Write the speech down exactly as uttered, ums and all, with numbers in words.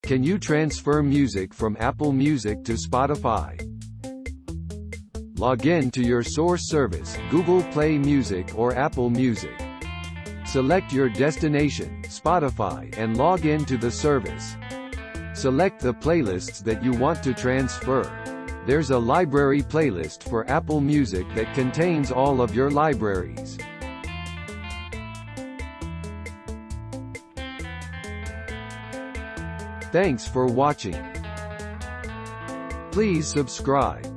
Can you transfer music from Apple Music to Spotify? Log in to your source service, Google Play Music or Apple Music. Select your destination, Spotify, and log in to the service. Select the playlists that you want to transfer. There's a library playlist for Apple Music that contains all of your libraries. Thanks for watching. Please subscribe.